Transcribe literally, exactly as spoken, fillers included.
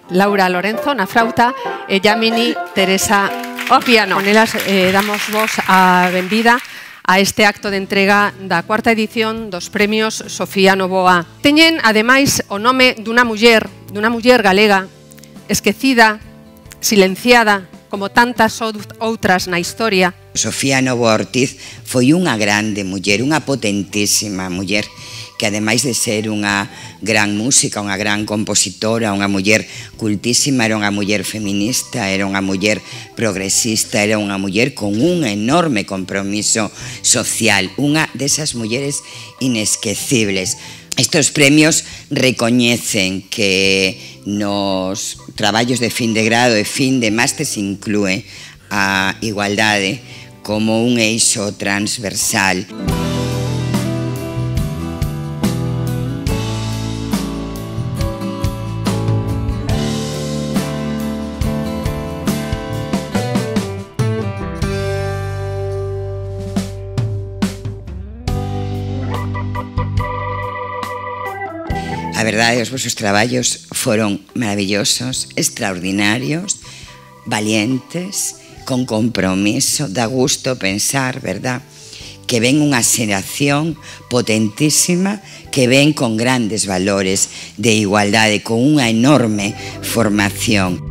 Laura Lorenzo na flauta e Yamini Teresa ao piano. Con elas eh, damos vos a benvida a este acto de entrega da cuarta edición dos premios Sofía Novoa. Teñen, ademais, o nome dunha muller, dunha muller galega, esquecida, silenciada, como tantas outras na historia. Sofía Novoa Ortiz foi unha grande muller, unha potentísima muller, que ademais de ser unha gran música, unha gran compositora, unha muller cultísima, era unha muller feminista, era unha muller progresista, era unha muller con un enorme compromiso social, unha desas mulleres inesquecibles. Estos premios recoñecen que nos traballos de fin de grado e fin de máster se inclúe a igualdade como un eixo transversal. A verdade, os vosos traballos foron maravillosos, extraordinarios, valientes, con compromiso, dá gusto pensar, verdad, que ven unha xeración potentísima, que ven con grandes valores de igualdade, con unha enorme formación.